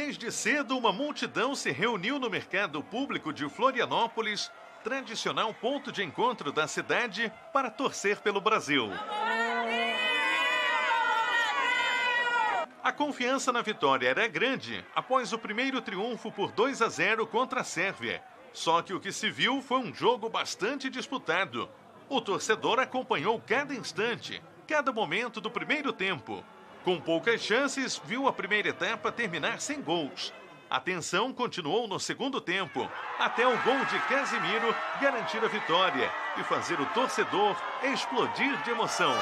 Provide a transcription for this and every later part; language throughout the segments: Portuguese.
Desde cedo, uma multidão se reuniu no mercado público de Florianópolis, tradicional ponto de encontro da cidade, para torcer pelo Brasil. A confiança na vitória era grande após o primeiro triunfo por 2-0 contra a Sérvia. Só que o que se viu foi um jogo bastante disputado. O torcedor acompanhou cada instante, cada momento do primeiro tempo. Com poucas chances, viu a primeira etapa terminar sem gols. A tensão continuou no segundo tempo, até o gol de Casemiro garantir a vitória e fazer o torcedor explodir de emoção.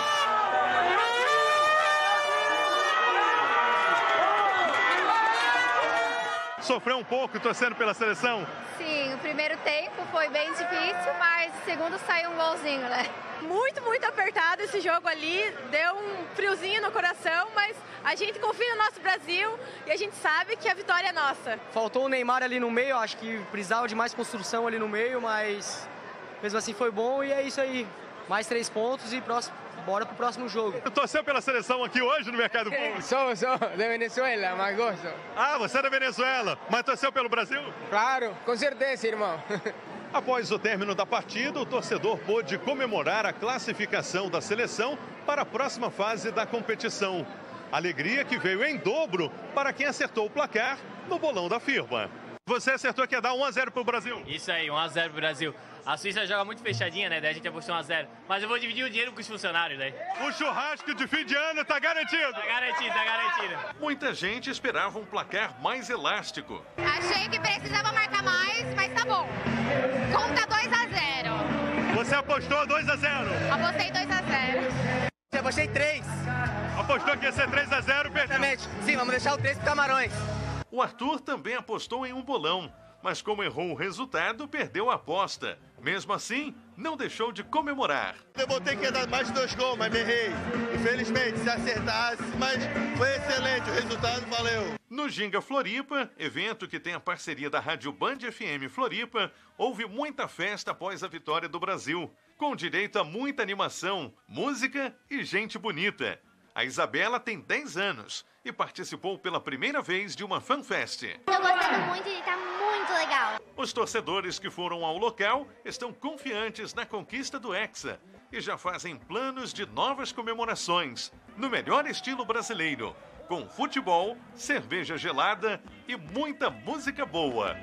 Sofreu um pouco torcendo pela seleção? Sim, o primeiro tempo foi bem difícil, mas o segundo saiu um golzinho, né? Muito apertado esse jogo ali, deu um friozinho no coração, mas a gente confia no nosso Brasil e a gente sabe que a vitória é nossa. Faltou o Neymar ali no meio, acho que precisava de mais construção ali no meio, mas mesmo assim foi bom e é isso aí. Mais 3 pontos e bora pro próximo jogo. Você torceu pela seleção aqui hoje no mercado público? Sou de Venezuela, mas gosto. Ah, você é da Venezuela, mas torceu pelo Brasil? Claro, com certeza, irmão. Após o término da partida, o torcedor pôde comemorar a classificação da seleção para a próxima fase da competição. Alegria que veio em dobro para quem acertou o placar no bolão da firma. Você acertou que ia dar 1-0 pro Brasil? Isso aí, 1-0 pro Brasil. A Suíça joga muito fechadinha, né? Daí a gente apostou 1-0. Mas eu vou dividir o dinheiro com os funcionários, né? O churrasco de fim de ano tá garantido? Tá garantido. Muita gente esperava um placar mais elástico. Achei que precisava marcar mais, mas tá bom. Conta 2-0. Você apostou 2-0? Apostei 2-0. Eu apostei 3. Apostou que ia ser 3-0 e perdeu. Exatamente. Sim, vamos deixar o 3 pro Camarões. O Arthur também apostou em um bolão, mas como errou o resultado, perdeu a aposta. Mesmo assim, não deixou de comemorar. Eu botei que ia dar mais de 2 gols, mas me errei. Infelizmente, se acertasse, mas foi excelente, o resultado valeu. No Ginga Floripa, evento que tem a parceria da Rádio Band FM Floripa, houve muita festa após a vitória do Brasil, com direito a muita animação, música e gente bonita. A Isabela tem 10 anos e participou pela primeira vez de uma fanfest. Tô gostando muito e tá muito legal. Os torcedores que foram ao local estão confiantes na conquista do Hexa e já fazem planos de novas comemorações, no melhor estilo brasileiro, com futebol, cerveja gelada e muita música boa.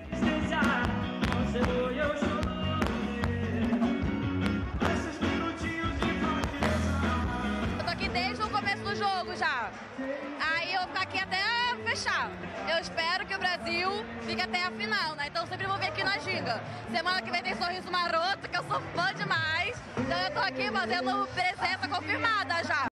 Desde o começo do jogo já. Aí eu vou ficar aqui até fechar. Eu espero que o Brasil fique até a final, né? Então eu sempre vou vir aqui na Ginga. Semana que vem tem Sorriso Maroto, que eu sou fã demais. Então eu tô aqui fazendo presença confirmada já.